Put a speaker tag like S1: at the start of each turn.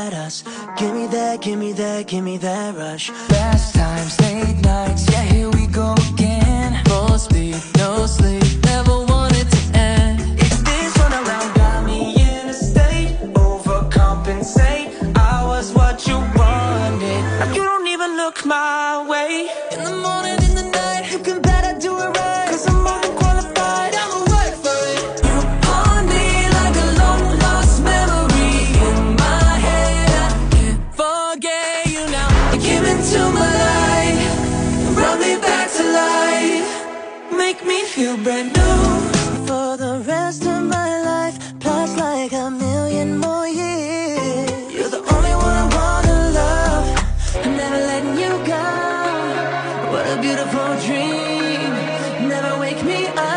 S1: inside us. Give me that, give me that, give me that rush.
S2: Fast times, late nights, yeah, here we go again. Full speed, no sleep, never want it to end.
S1: It's this runaround got me in a state, overcompensate. I was what you wanted, now you don't even look my way.
S2: In the morning, in the night,
S1: You can bet I do it right, 'cause I'm more than qualified.
S2: I'ma work for it. You haunt me like a long lost memory in my head. I can't forget you now. You came into my life, brought me back to life, make me feel brand new.
S1: For the rest of my life, plus like a million more years. You're the only one I wanna love, I'm never letting you go. What a beautiful dream, never wake me up.